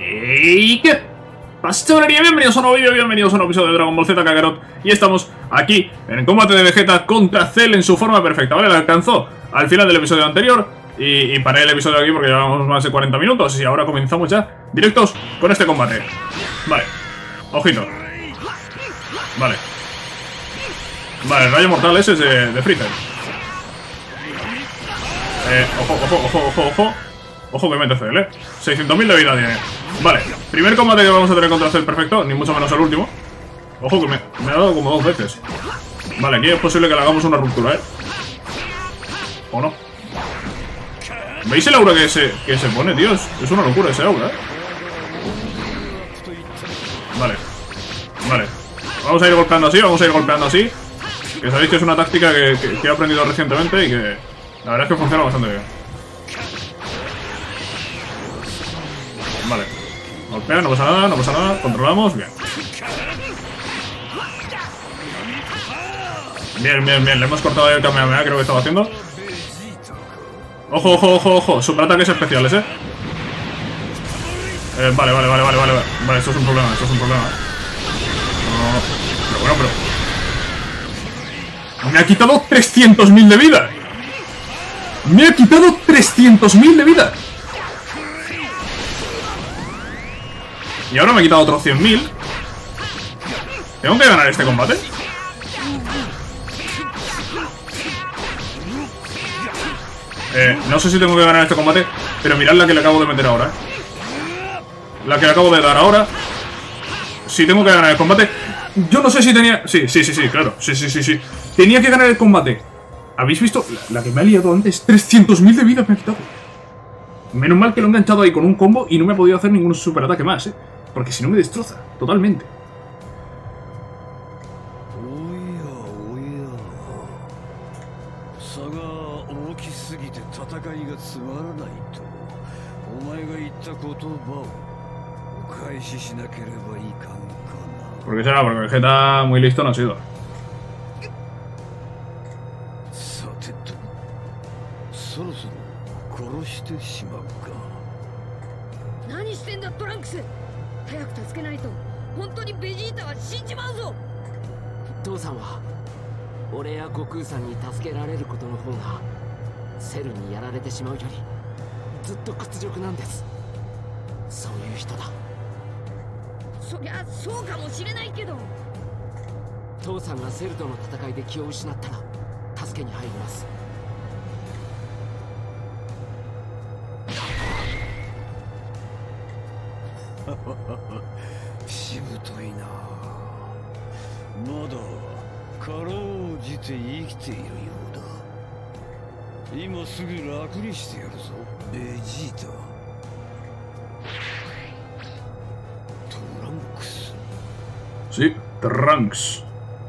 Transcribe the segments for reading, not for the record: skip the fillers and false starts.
¿Y qué pasa, chavalería? Bienvenidos a un nuevo vídeo, bienvenidos a un nuevo episodio de Dragon Ball Z Kakarot. Y estamos aquí en el combate de Vegeta contra Cell en su forma perfecta, ¿vale? La alcanzó al final del episodio anterior y paré el episodio aquí porque llevamos más de 40 minutos. Y ahora comenzamos ya directos con este combate. Vale, ojito. Vale. Vale, el rayo mortal ese es de Freezer. Ojo. Ojo que mete Cell, 600.000 de vida tiene. Vale, primer combate que vamos a tener contra Cell perfecto, ni mucho menos el último. Ojo que me ha dado como 2 veces. Vale, aquí es posible que le hagamos una ruptura, ¿o no? ¿Veis el aura que se pone, tío? Es una locura ese aura, Vale. Vamos a ir golpeando así, Que sabéis que es una táctica que he aprendido recientemente y que la verdad es que funciona bastante bien. Vale. Golpea, no pasa nada, controlamos, bien. Bien, le hemos cortado ahí el Kamehameha, creo que estaba haciendo. Ojo, superataques especiales, Vale, esto es un problema, No, pero bueno, me ha quitado 300.000 de vida. Me ha quitado 300.000 de vida. Y ahora me ha quitado otros 100.000. ¿Tengo que ganar este combate? No sé si tengo que ganar este combate, pero mirad la que le acabo de meter ahora, La que le acabo de dar ahora. Si tengo que ganar el combate. Yo no sé si tenía... Sí, claro. Sí. Tenía que ganar el combate. ¿Habéis visto? La que me ha liado antes. 300.000 de vida me ha quitado. Menos mal que lo he enganchado ahí con un combo y no me ha podido hacer ningún superataque más, Porque si no me destroza, totalmente. ¿Por qué será? Porque Vegeta muy listo no ha sido. Sí, Trunks.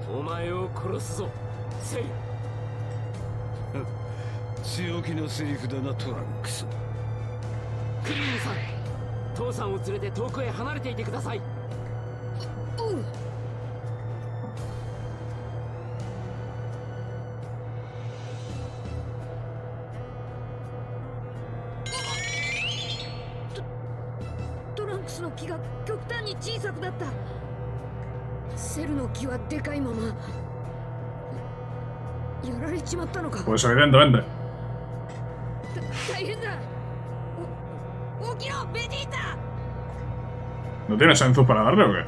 Pues evidentemente. ¿No tienes Senzu para darle o qué?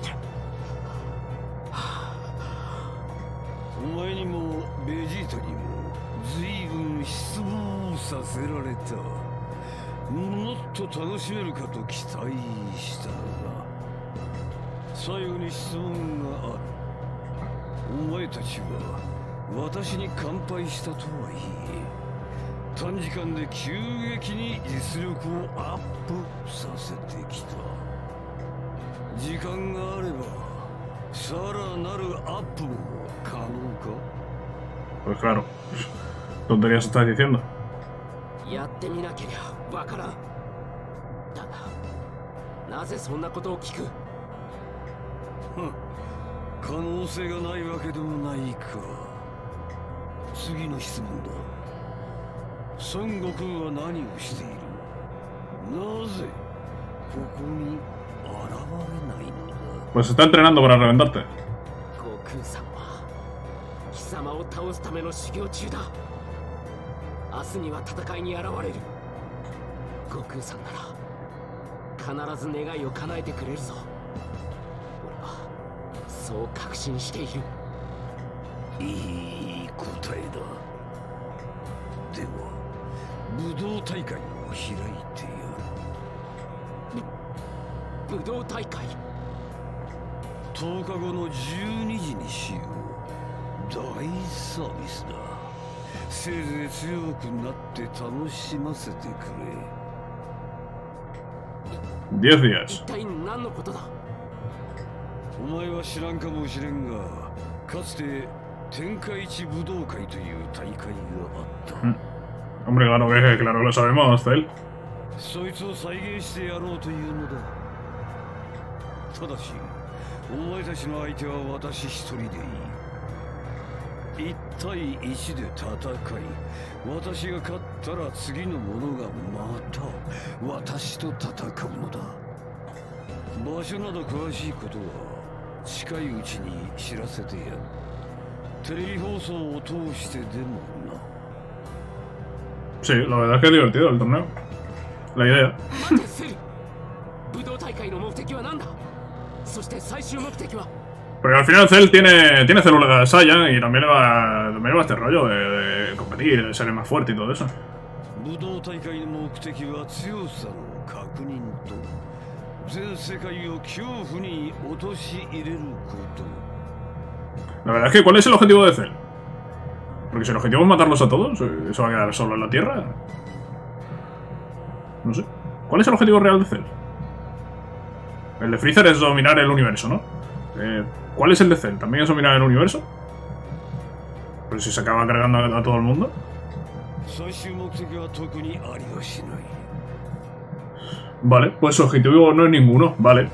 Pues claro. Tonterías estás diciendo. Pues está entrenando para reventarte. Diez días. Hombre, claro que lo sabemos, Cell. Sí, la verdad es que es divertido el torneo. La idea. Porque al final Cell tiene células de Saiyan y también le va este rollo de competir, de ser el más fuerte y todo eso. La verdad es que ¿cuál es el objetivo de Cell? Porque si el objetivo es matarlos a todos, ¿eso va a quedar solo en la Tierra? No sé. ¿Cuál es el objetivo real de Cell? El de Freezer es dominar el universo, ¿no? ¿Cuál es el de Cell? ¿También es dominar el universo? Pero si se acaba cargando a todo el mundo. Vale, pues su objetivo no es ninguno, vale.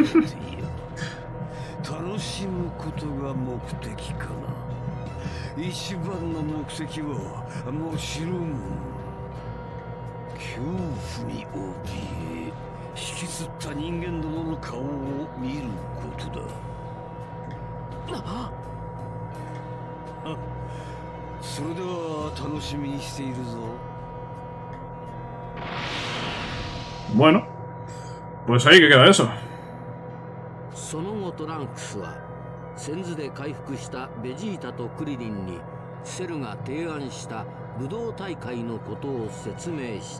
Bueno, pues ahí que queda eso. その後トランクスは先頭で回復したベジータとクリリンにセルが提案した武道大会のことを説明した。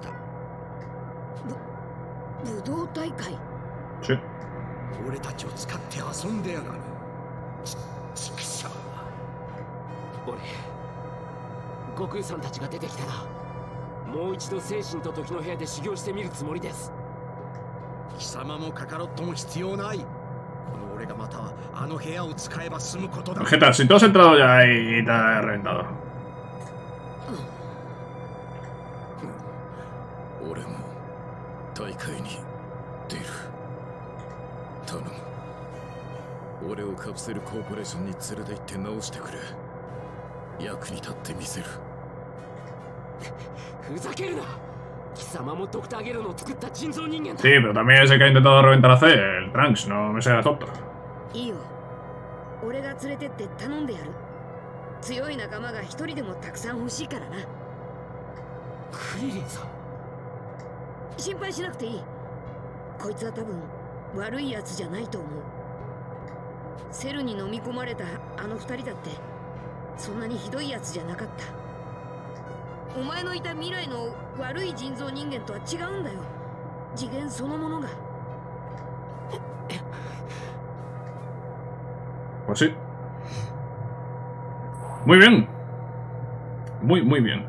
武道大会？ 俺たちを使って遊んでやがる。ちくしょう。 俺、悟空さんたちが出てきたら、もう一度精神と時の部屋で修行してみるつもりです。 貴様もカカロットも必要ない。この俺がまたあの部屋を使えば済むことだ。 Vegeta, si tú has entrado ya ahí y te has reventado. 俺も大会に出る。頼む。俺をカプセルコーポレーションに連れて行って直してくれ。役に立ってみせる。 ふざけるな。貴様もドクターゲルの作った人造人間だ。 Sí, pero también es el que ha intentado reventar a Cell, el Trunks, no me seas tonto. いいよ。俺が連れてって頼んでやる。強い仲間が一人でもたくさん欲しいからな。 クリリンさん。 心配しなくていい。こいつは多分悪いやつじゃないと思う。セルに飲み込まれたあの二人だってそんなにひどいやつじゃなかった。お前のいた未来の悪い人造人間とは違うんだよ。次元そのものが。 Pues sí. Muy bien. Muy bien.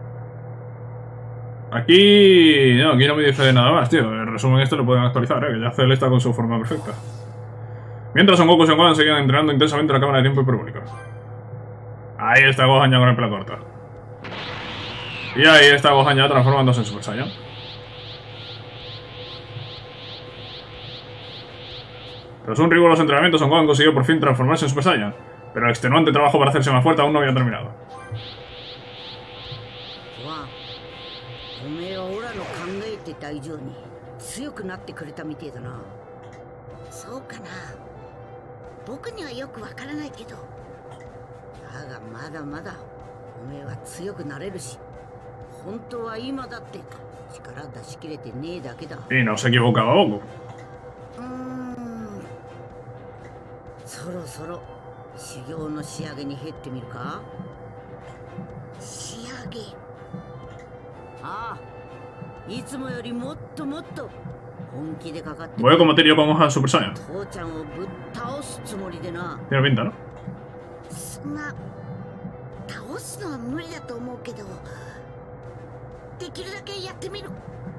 Aquí no me dice nada más, tío. El resumen este lo pueden actualizar, que ya Cell está con su forma perfecta. Mientras Son Goku y Son Gohan seguían entrenando intensamente en la cámara de tiempo hiperbólica. Ahí está Gohan ya con el pelo corto. Y ahí está Gohan ya transformándose en Super Saiyan. Tras un riguroso entrenamiento, Son Gohan consiguió por fin transformarse en Super Saiyan. Pero el extenuante trabajo para hacerse más fuerte aún no había terminado. 強くなってくれたみてえだな。そうかな、僕にはよくわからないけど、だがまだまだおめえは強くなれるし、本当は今だって力出し切れてねえだけだ。 Y no se equivocaba Goku. そろそろ修行の仕上げに入ってみるか。仕上げ。ああ、いつもよりもっともっと本気でかかって。 Voy a combatir yo con Gohan Super Saiyan. 父ちゃんをぶっ倒すつもりでな。 Tiene pinta, ¿no? そんな倒すのは無理だと思うけど、できるだけやってみる。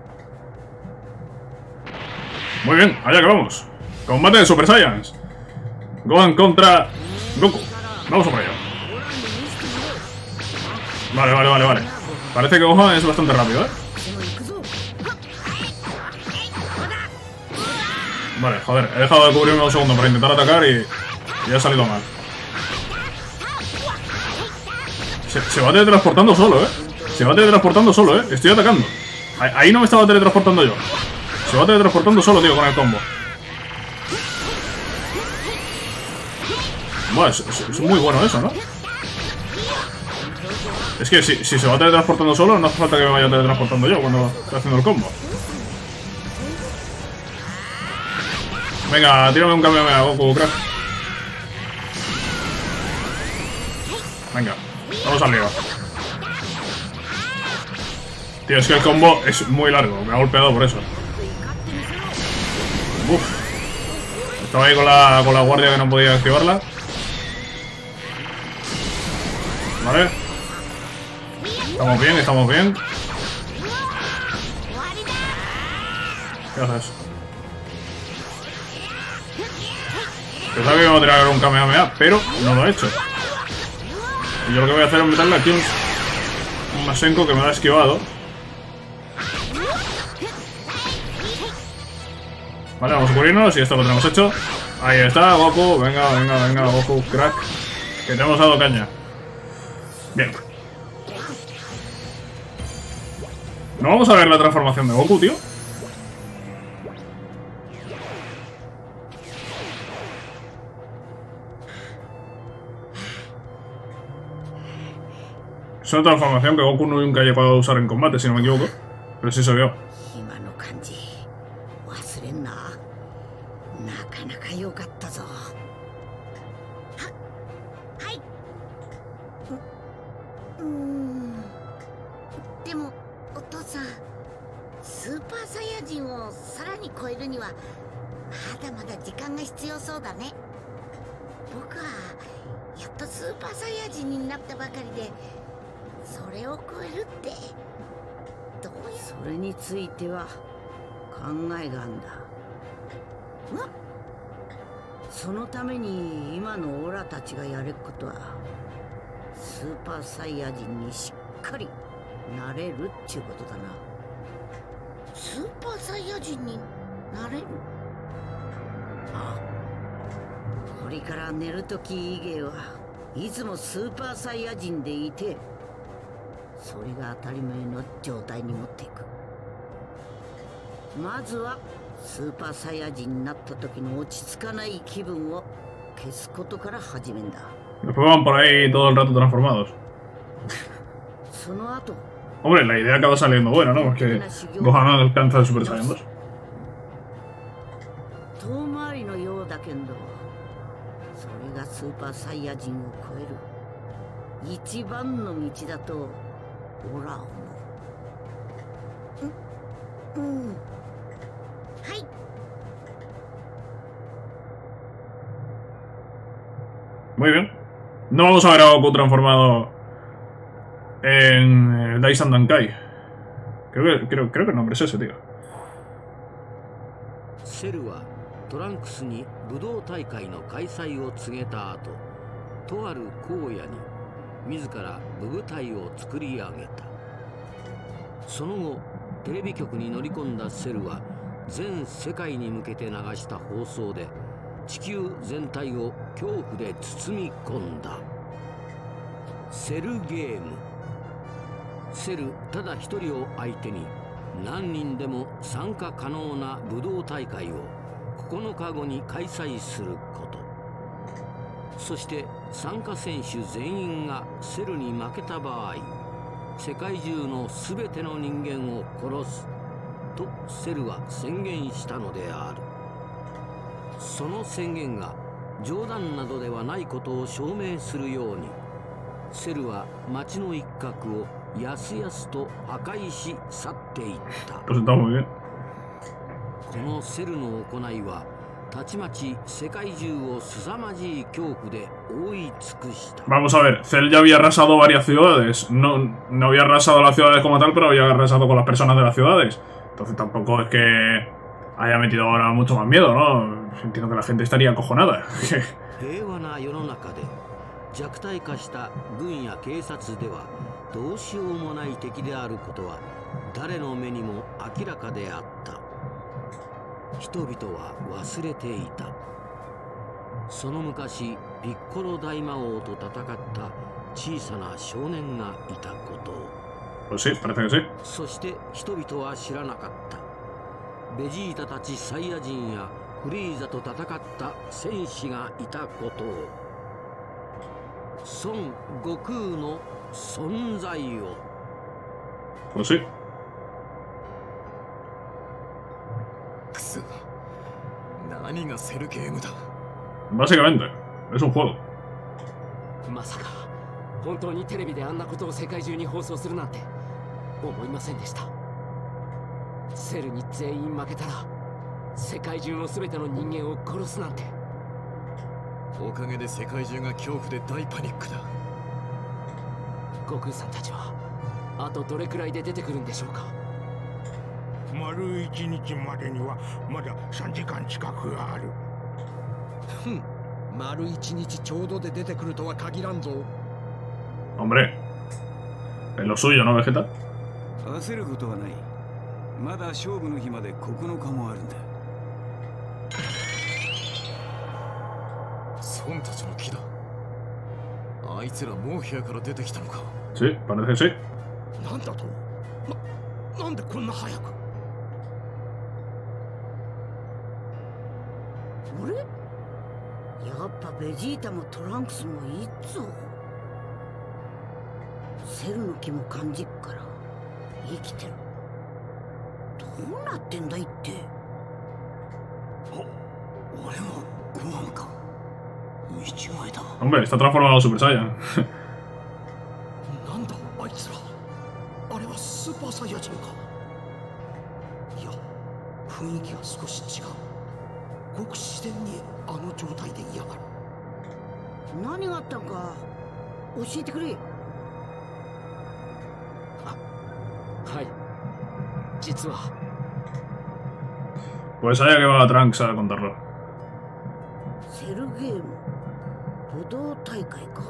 Muy bien, allá que vamos. Combate de Super Saiyans. Gohan contra Goku. Vamos a por ello. Vale. Parece que Gohan es bastante rápido, ¿eh? Vale, joder, he dejado de cubrirme un segundo para intentar atacar y ha salido mal. Se va teletransportando solo, ¿eh? Se va teletransportando solo, ¿eh? Estoy atacando. Ahí no me estaba teletransportando yo. Se va teletransportando solo, tío, con el combo. Bueno, es muy bueno eso, ¿no? Es que si se va teletransportando solo, no hace falta que me vaya teletransportando yo cuando estoy haciendo el combo. Venga, tírame un Kamehameha, Goku, crack. Venga, vamos al lío. Tío, es que el combo es muy largo. Me ha golpeado por eso. Uf. Estaba ahí con la guardia que no podía activarla. Vale. Estamos bien. ¿Qué haces? Pensaba que iba a tirar un Kamehameha, pero no lo he hecho. Y yo lo que voy a hacer es meterle aquí un Masenko que me ha esquivado. Vale, vamos a cubrirnos y esto lo tenemos hecho. Ahí está, Goku. Venga, Goku, crack. Que te hemos dado caña. Bien. ¿No vamos a ver la transformación de Goku, tío? Es una transformación que Goku nunca ha llegado a usar en combate, si no me equivoco. Pero sí se vio. それについては考えがあんだ。そのために今のオラたちがやれることはスーパーサイヤ人にしっかりなれるっちゅうことだな。スーパーサイヤ人になれる？ああ、これから寝るとき以外はいつもスーパーサイヤ人でいて、それが当たり前の状態に持っていく。まずはスーパーサイヤ人になった時の落ち着かない気分を消すことから始めんだ。 Después van por ahí todo el rato transformados. その後、 Hombre, la idea acaba saliendo buena, ¿no? Porque Gohan alcanza el Super Saiyan 2. 遠回りのようだけど、それがスーパーサイヤ人を超える一番の道だとオラ思う。はい。 Muy bien. No vamos a ver a Goku transformado en Daisan Dankai. Creo que el nombre es ese, tío. セルはトランクスに武道大会の開催を告げた後、とある荒野に自ら武具隊を作り上げた。その後テレビ局に乗り込んだセルは全世界に向けて流した放送で地球全体を恐怖で包み込んだ。セルゲーム。セルただ一人を相手に何人でも参加可能な武道大会を9日後に開催すること、そして参加選手全員がセルに負けた場合、世界中の全ての人間を殺すとセルは宣言したのである。その宣言が冗談などではないことを証明するように、セルは町の一角をやすやすと破壊し去っていった。このセルの行いはたちまち世界中を凄まじい恐怖で覆い尽くした。 Vamos a ver, Cell ya había arrasado varias ciudades. No había arrasado las ciudades como tal, pero había arrasado con las personas de las ciudades. Entonces tampoco es que haya metido ahora mucho más miedo, ¿no? Entiendo que la gente estaría acojonada. 平和な世の中で弱体化した軍や警察ではどうしようもない敵であることは誰の目にも明らかであった。人々は忘れていた。その昔ピッコロ大魔王と戦った小さな少年がいたことを。 Pues sí, parece que sí. そして人々は知らなかった。ベジータたちサイヤ人やフリーザと戦った戦士がいたことを。孫悟空の存在を。 Pues sí. くそ、何がセルゲームだ。 Básicamente, es un juego. まさか本当にテレビであんなことを世界中に放送するなんて思いませんでした。セルに全員負けたら世界中の全ての人間を殺すなんて。 おかげで世界中が恐怖で大パニックだ。 悟空さんたちはあとどれくらいで出てくるんでしょうか。 丸1日までにはまだ3時間近くある。 丸1日ちょうどで出てくるとは限らんぞ。 Hombre, es lo suyo, ¿no, Vegeta? 焦ることはない。まだ勝負の日まで9日もあるんだ。 孫たちの木だ。あいつらもう部屋から出てきたのか。 Sí, parece que sí. なんだと？なんでこんな早く？ あれ？やっぱベジータもトランクスもいいぞ。セルの気も感じっから生きてる。どうなってんだいって。俺もご飯か。見違えだ。 Hombre, está transformado en Super Saiyan. なんだあいつら。あれはスーパーサイヤ人か。いや、雰囲気が少し違う。ごく自然にあの状態でいやがる。 何があったのか教えてくれ。 はい、実は Pues allá que va Trunks a contarlo. セルゲーム武道大会か。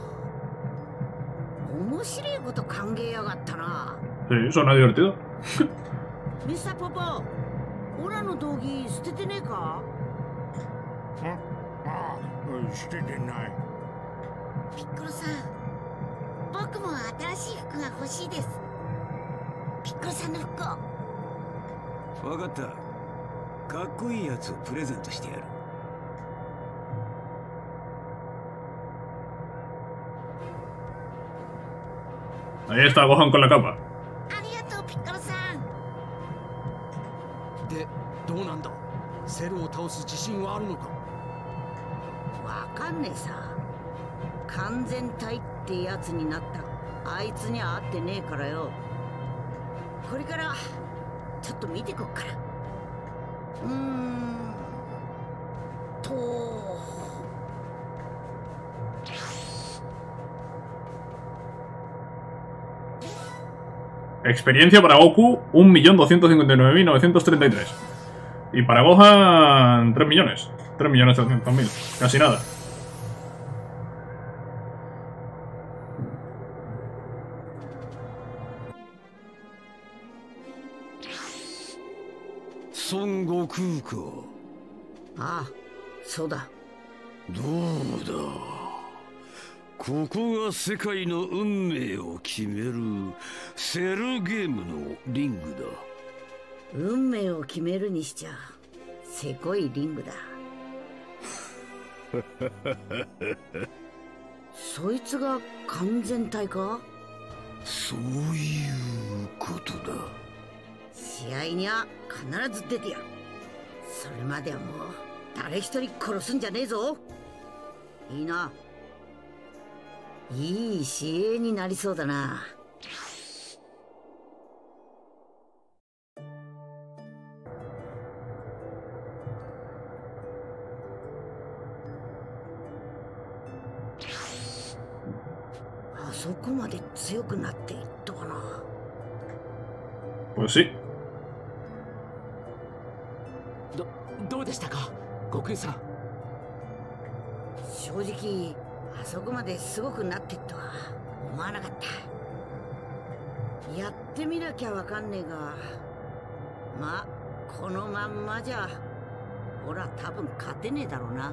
面白いこと考えやがったな。 Sí, suena divertido. ミスターポポ、オラの道着捨ててねえか。 捨ててない。 ピッコロさん、僕も新しい服が欲しいです。ピッコロさんの服を。 分かった。かっこいいやつをプレゼントしてやる。 Ahí está Gohan con la capa. ありがとうピッコロさん。 で、どうなんだ。セルを倒す自信はあるのか。 わかんねえさ。完全体ってやつになったあいつには会ってねえからよ。これからちょっと見てこっから。 Experiencia para Goku, 1.259.933. Y para Gohan, 3 millones. 3.300.000. Casi nada. Son Gokuか。 ああ、そうだ。 どうだ。ここが世界の運命を決めるセルゲームのリングだ。 運命を決めるにしちゃせこいリングだ。そいつが完全体か？ そういうことだ。 試合には必ず出てやる。それまではもう誰一人殺すんじゃねえぞ。いいな。いい試合になりそうだな。あそこまで強くなっていったかな。 Pues sí。 どうでしたか、悟空さん。 正直あそこまですごくなってとは思わなかった。やってみなきゃわかんねえが、まあこのまんまじゃほら多分勝てねえだろうな。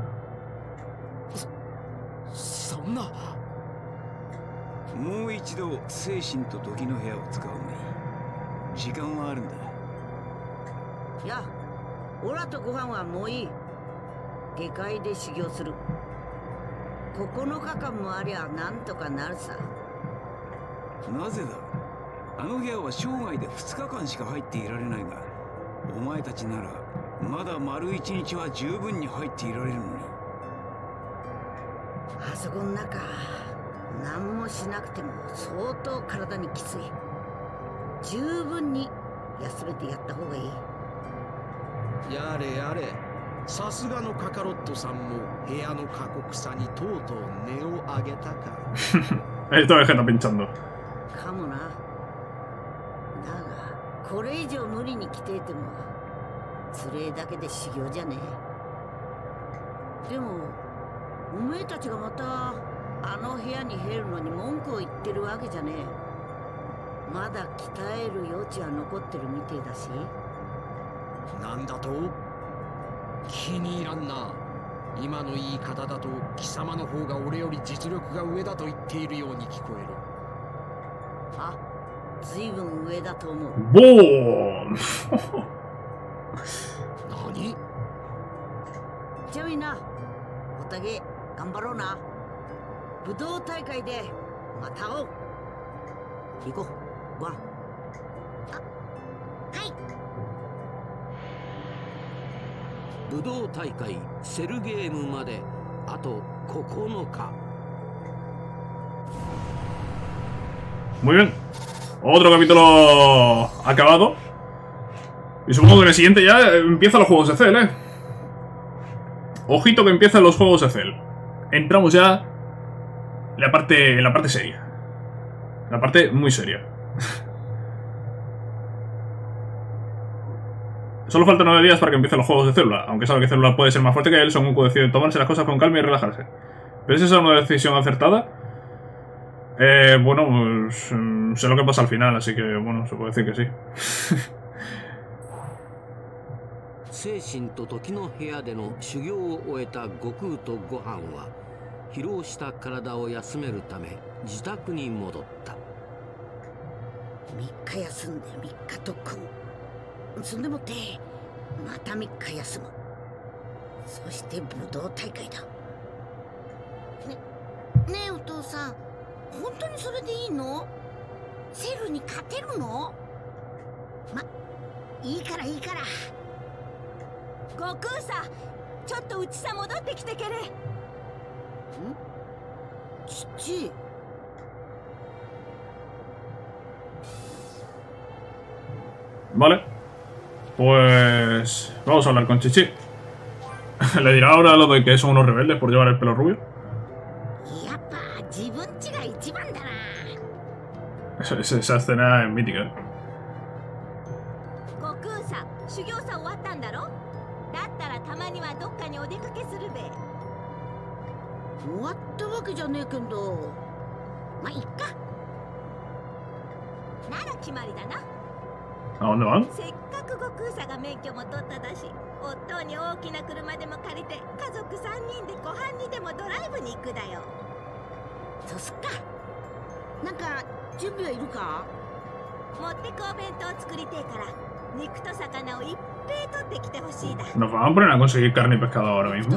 そんな。 もう一度精神と時の部屋を使うがいい。時間はあるんだ。 いや、オラとご飯はもういい。下界で修行する。9日間もありゃなんとかなるさ。 なぜだ。あの部屋は生涯で2日間しか入っていられないが、お前たちならまだ丸1日は十分に入っていられるのに。 あそこの中何もしなくても相当体にきつい。十分に休めてやった方がいい。 やれやれ、さすがのカカロットさんも部屋の過酷さにとうとう音を上げたか。 Estaba pinchando。 かもな。だがこれ以上無理に来ていてもつれえだけで修行じゃねえ。でもおめえたちがまたあの部屋に入るのに文句を言ってるわけじゃねえ。まだ鍛える余地は残ってるみてえだし。 なんだと？気に入らんな。今の言い方だと貴様の方が俺より実力が上だと言っているように聞こえる。 あ、ずいぶん上だと思う。 ボーン何？ じゃあみんなおたげ頑張ろうな。武道大会でまた会おう。行こう、ワン。 はい。 武道大会セルゲームまであと9日。 Muy bien. Otro capítulo acabado. Y supongo que en el siguiente ya empiezan los juegos de Cell, ¿eh? Ojito que empiezan los juegos de Cell. Entramos ya en la parte seria. La parte muy seria. Solo faltan 9 días para que empiecen los juegos de Célula. Aunque sabe que Célula puede ser más fuerte que él, Son Goku decide tomarse las cosas con calma y relajarse. ¿Pero es esa una decisión acertada? Bueno, pues, sé lo que pasa al final, así que, bueno, se puede decir que sí. 精神と時の部屋での修行を終えた悟空とご飯は疲労した体を休めるため自宅に戻った。 3日休んで3日特訓。そんでもってまた3日休む。そして武道大会だ。 ねえお父さん、本当にそれでいいの？セルに勝てるの？いいからいいから。悟空さん、ちょっとうちさ戻ってきてけれ。 父。 Vale. Pues vamos a hablar con Chichi. Le dirá ahora lo de que son unos rebeldes por llevar el pelo rubio. Esa escena es mítica. 悟空さん、修行さん終わったんだろ？だったらたまにはどっかにお出かけするべ。 終わったわけじゃねえけど、 まあいっか。なら決まりだな。 ¿A dónde van? せっかく悟空さんが免許も取っただし、夫に大きな車でも借りて家族3人で湖畔にでもドライブに行くだよ。 そうすっか。なんか準備はいるか？ 持ってくお弁当作りてえから Nos van a poner a conseguir carne y pescado ahora mismo.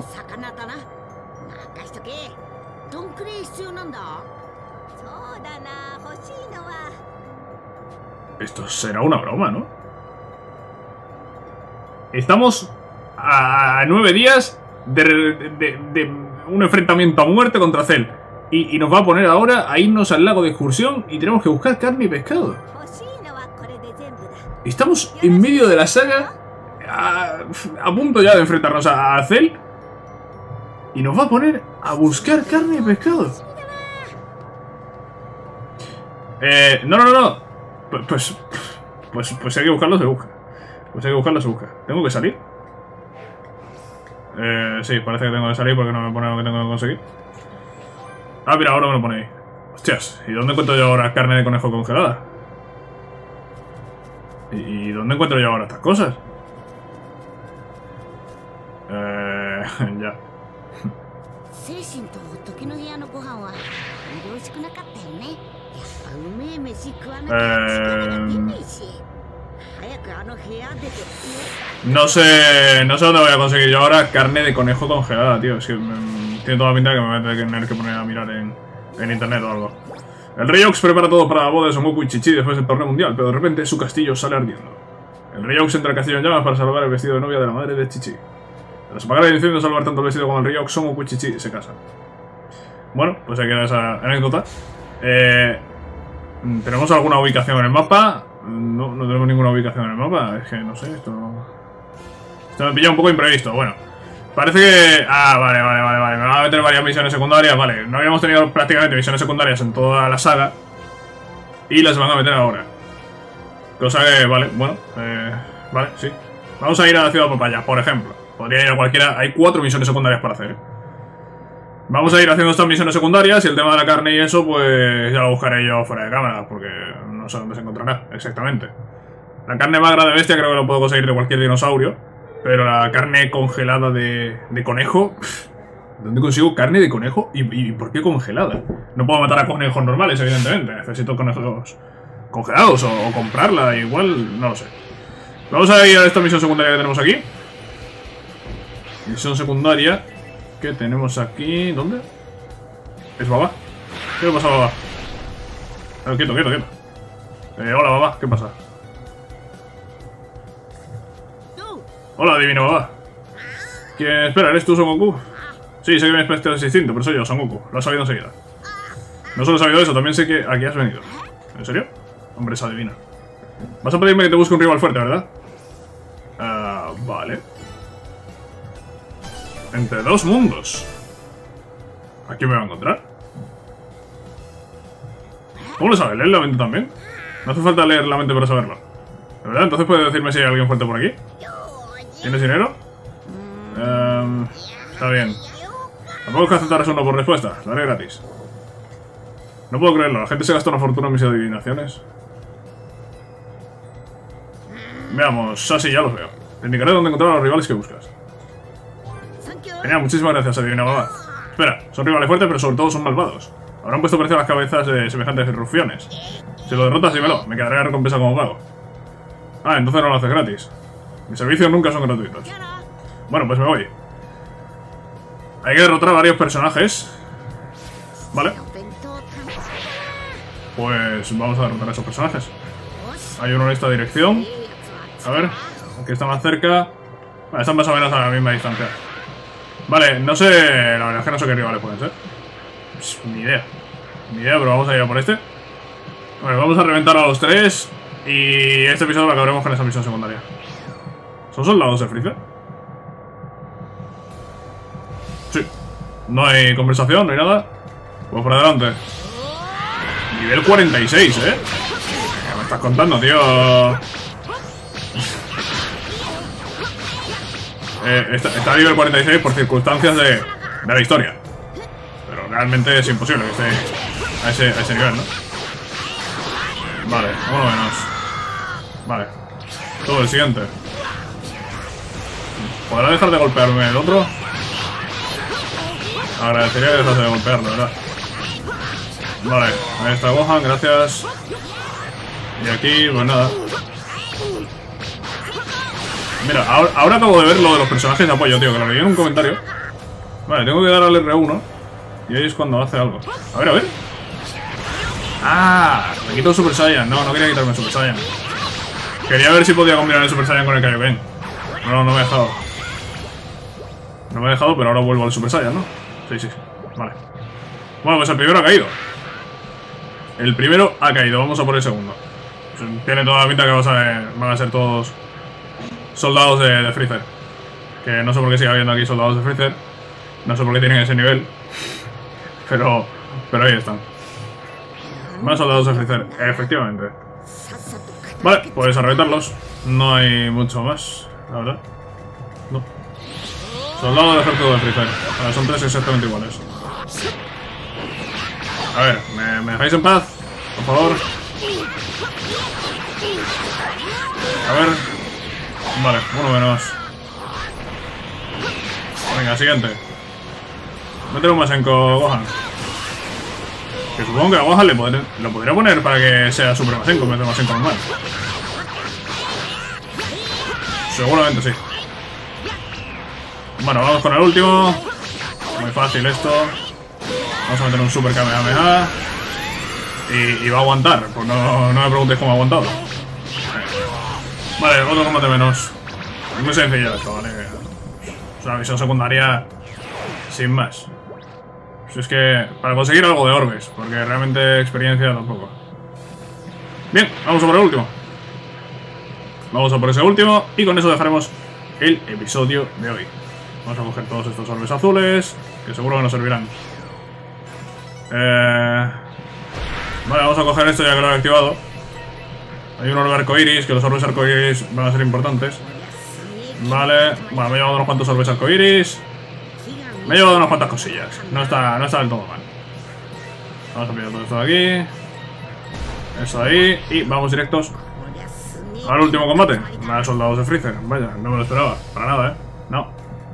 Esto será una broma, ¿no? Estamos a 9 días de un enfrentamiento a muerte contra Cell. Y nos va a poner ahora a irnos al lago de excursión y tenemos que buscar carne y pescado. Estamos en medio de la saga, a punto ya de enfrentarnos a Cell. Y nos va a poner a buscar carne y pescado. No. Pues hay que buscarlo, se busca. Pues hay que buscarlo, se busca. ¿Tengo que salir? Sí, parece que tengo que salir porque no me pone lo que tengo que conseguir. Ah, mira, ahora me lo pone ahí. Hostias, ¿y dónde encuentro yo ahora carne de conejo congelada? ¿Y dónde encuentro yo ahora estas cosas? Ya. No sé dónde voy a conseguir yo ahora carne de conejo congelada, tío. Es que tiene toda la pinta de que me voy a tener que poner a mirar en internet o algo. El rey Ox prepara todo para la boda de Son Goku y Chi-Chi después del torneo mundial, pero de repente su castillo sale ardiendo. El rey Ox entra al castillo en llamas para salvar el vestido de novia de la madre de Chi-Chi. Tras apagar el incendio y salvar tanto el vestido como el rey Ox, Son Goku y Chi-Chi se casan. Bueno, pues ahí queda esa anécdota. ¿Tenemos alguna ubicación en el mapa? No tenemos ninguna ubicación en el mapa. Es que no sé, esto me pilla un poco imprevisto. Bueno, parece que... Ah, vale. Me van a meter varias misiones secundarias. Vale, no habíamos tenido prácticamente misiones secundarias en toda la saga. Y las van a meter ahora. Cosa que, vale, bueno. Vale, sí. Vamos a ir a la ciudad de Papaya, por ejemplo. Podría ir a cualquiera. Hay 4 misiones secundarias para hacer. Vamos a ir haciendo estas misiones secundarias y el tema de la carne y eso, pues ya lo buscaré yo fuera de cámara, porque no sé dónde se encontrará exactamente. La carne magra de bestia creo que lo puedo conseguir de cualquier dinosaurio, pero la carne congelada de conejo... ¿Dónde consigo carne de conejo? ¿Y por qué congelada? No puedo matar a conejos normales, evidentemente. Necesito conejos congelados o comprarla, igual, no lo sé. Vamos a ir a esta misión secundaria que tenemos aquí. Misión secundaria... ¿Qué tenemos aquí? ¿Dónde? ¿Es Baba? ¿Qué le pasa a Baba? Quieto. Hola, Baba, ¿qué pasa? Hola, divino Baba. ¿Quién espera? ¿Eres tú, Son Goku? Sí, sé que mi aspecto es distinto, pero soy yo, Son Goku. Lo has sabido enseguida. No solo he sabido eso, también sé que aquí has venido. ¿En serio? Hombre, esa adivina. Vas a pedirme que te busque un rival fuerte, ¿verdad? Vale. Entre 2 mundos. ¿Aquí me va a encontrar? ¿Cómo lo sabes? ¿Leer la mente también? No hace falta leer la mente para saberlo. ¿De verdad? Entonces puedes decirme si hay alguien fuerte por aquí. ¿Tienes dinero? Está bien. Tampoco es que aceptaras uno por respuesta. Lo haré gratis. No puedo creerlo. La gente se gasta una fortuna en mis adivinaciones. Veamos. Así ya los veo. Te indicaré dónde encontrar a los rivales que buscas. Genial, muchísimas gracias, adivina Baba. Espera, son rivales fuertes, pero sobre todo son malvados. Habrán puesto precio a las cabezas de semejantes rufiones. Si lo derrotas, dímelo, me quedaré la recompensa como pago. Ah, entonces no lo haces gratis. Mis servicios nunca son gratuitos. Bueno, pues me voy. Hay que derrotar a varios personajes. Vale. Pues vamos a derrotar a esos personajes. Hay uno en esta dirección. A ver, aquí está más cerca. Vale, están más o menos a la misma distancia. Vale, no sé, la verdad es que no sé qué rivales pueden ser. Pues, ni idea, pero vamos a ir a por este. Vale, vamos a reventar a los 3. Y este episodio lo acabaremos con esa misión secundaria. ¿Son soldados de Freezer? Sí. No hay conversación, no hay nada. Pues por adelante. Nivel 46, ¿eh? ¿Qué me estás contando, tío? Está a nivel 46 por circunstancias de la historia. Pero realmente es imposible que esté a ese nivel, ¿no? Vale, uno menos. Vale. Todo el siguiente. ¿Podrá dejar de golpearme el otro? Agradecería que dejase de golpearlo, ¿verdad? Vale, ahí está Gohan, gracias. Y aquí, pues nada. Mira, ahora acabo de ver lo de los personajes de apoyo, tío, que lo leí en un comentario. Vale, tengo que dar al R1 y ahí es cuando hace algo. A ver, a ver. ¡Ah! Me quito el Super Saiyan. No, no quería quitarme el Super Saiyan. Quería ver si podía combinar el Super Saiyan con el Kaioken. No, no me ha dejado. No me ha dejado, pero ahora vuelvo al Super Saiyan, ¿no? Sí, sí. Vale. Bueno, pues el primero ha caído. El primero ha caído. Vamos a por el segundo. Tiene toda la pinta que van a ser todos soldados de Freezer. Que no sé por qué sigue habiendo aquí soldados de Freezer. No sé por qué tienen ese nivel. Pero ahí están. Más soldados de Freezer, efectivamente. Vale, pues a reventarlos. No hay mucho más, la verdad. No. Soldados de ejército de Freezer. Vale, son 3 exactamente iguales. A ver, ¿me dejáis en paz? Por favor. A ver. Vale, uno menos. Venga, siguiente. Métele un Masenko, Gohan. Que supongo que a Gohan lo podría poner para que sea Super Masenko en vez de Masenko normal. Seguramente sí. Bueno, vamos con el último. Muy fácil esto. Vamos a meter un Super Kamehameha. Y va a aguantar. Pues no me preguntéis cómo ha aguantado. Vale, otro combate menos. Es muy sencillo esto, ¿vale? Es una misión secundaria sin más. Si es que para conseguir algo de orbes, porque realmente experiencia tampoco. Bien, vamos a por el último. Vamos a por ese último y con eso dejaremos el episodio de hoy. Vamos a coger todos estos orbes azules, que seguro que nos servirán. Vale, vamos a coger esto ya que lo he activado. Hay un orbe arcoiris, que los orbes arcoiris van a ser importantes. Vale, bueno, me he llevado unos cuantos orbes arcoiris. Me he llevado unas cuantas cosillas. No está del todo mal. Vamos a pillar todo esto de aquí. Eso ahí. Y vamos directos al último combate. Más soldados de Freezer. Vaya, no me lo esperaba. Para nada, ¿eh? No.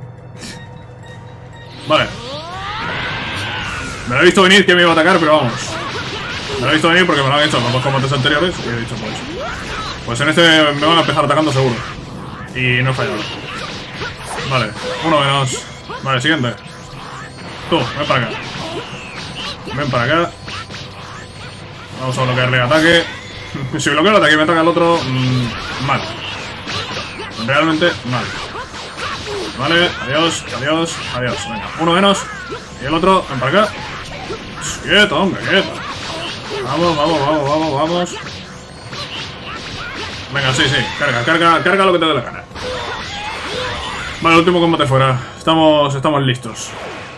Vale. Me lo he visto venir que me iba a atacar, pero vamos. Me lo he visto venir porque me lo han hecho en los dos combates anteriores. Y he dicho, pues en este me van a empezar atacando seguro. Y no he fallado. Vale, uno menos. Vale, siguiente. Tú, ven para acá. Ven para acá. Vamos a bloquearle el ataque. Si bloqueo el ataque y me ataca el otro, mal. Realmente mal. Vale, adiós, adiós, adiós. Venga, uno menos. Y el otro, ven para acá. Quieto, hombre, quieto. Vamos, vamos, vamos, vamos, vamos. Venga, sí, sí. Carga lo que te dé la gana. Vale, último combate fuera. Estamos listos.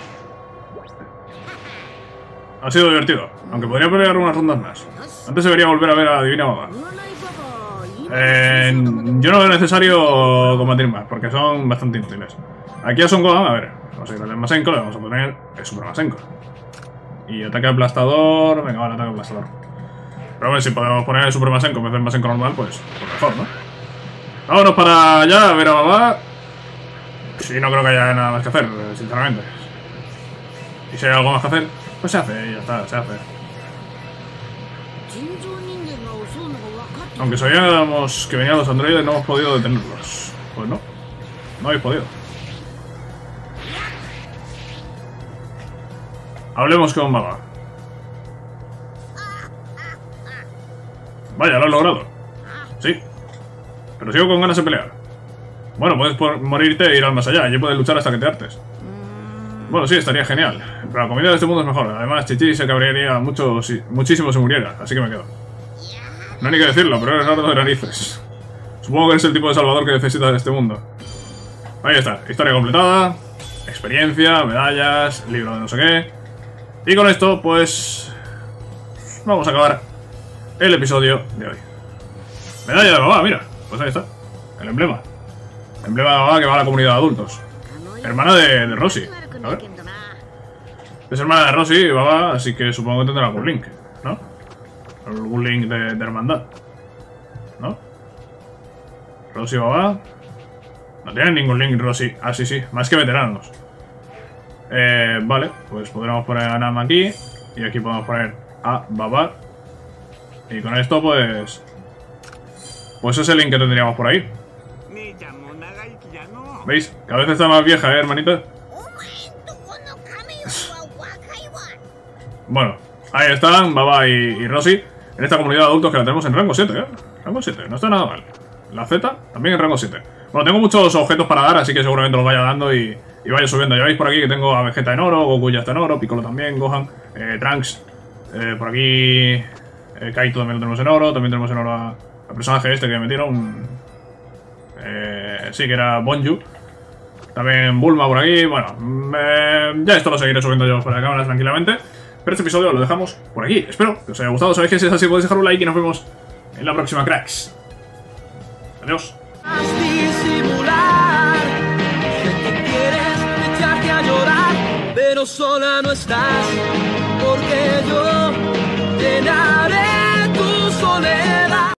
Ha sido divertido, aunque podría pelear unas rondas más. Antes debería volver a ver a Divina Baba. Yo no veo necesario combatir más, porque son bastante inútiles. Aquí a Son Gohan, a ver, vamos a ir al Masenko, le vamos a poner el Super Masenko. Y ataque aplastador, venga, vale, ataque aplastador. Pero a ver, si podemos poner el Super Masenko en vez del Masenko normal, pues mejor, ¿no? Vámonos para allá a ver a Baba. Sí, no creo que haya nada más que hacer, sinceramente. Y si hay algo más que hacer, pues se hace, y ya está, se hace. Aunque sabíamos que venían los androides, no hemos podido detenerlos. Pues no, no habéis podido. Hablemos con Baba. Vaya, lo has logrado. Sí, pero sigo con ganas de pelear. Bueno, puedes morirte e ir al más allá. Allí puedes luchar hasta que te hartes. Bueno, sí, estaría genial. Pero la comida de este mundo es mejor. Además, Chichi se cabrearía muchísimo si muriera. Así que me quedo. No hay ni que decirlo, pero eres raro de narices. Supongo que eres el tipo de salvador que necesitas de este mundo. Ahí está. Historia completada. Experiencia, medallas, libro de no sé qué. Y con esto, pues... vamos a acabar el episodio de hoy. Medalla de Baba, mira. Pues ahí está. El emblema. El emblema de Baba que va a la comunidad de adultos. Hermana de Rossi. A ver. Es hermana de Rossi y Baba, así que supongo que tendrá algún link, ¿no? Algún link de hermandad, ¿no? Rossi y Baba. No tienen ningún link Rossi. Ah, sí, sí. Más que veteranos. Vale, pues podremos poner a Nam aquí. Y aquí podemos poner a Baba. Y con esto, pues... pues ese link que tendríamos por ahí. ¿Veis? Cada vez está más vieja, hermanita. Bueno, ahí están Baba y Rosy. En esta comunidad de adultos que la tenemos en rango 7, ¿eh? Rango 7, no está nada mal. La Z también en rango 7. Bueno, tengo muchos objetos para dar, así que seguramente los vaya dando y vaya subiendo. Ya veis por aquí que tengo a Vegeta en oro, Goku ya está en oro, Piccolo también, Gohan, Trunks. Por aquí Kaito también lo tenemos en oro. También tenemos en oro al personaje este que me metieron. Sí, que era Bonju. También Bulma por aquí. Bueno, ya esto lo seguiré subiendo yo para cámaras tranquilamente. Pero este episodio lo dejamos por aquí. Espero que os haya gustado. Sabéis que si es así podéis dejar un like y nos vemos en la próxima, cracks. Adiós. Pero sola no estás, porque yo te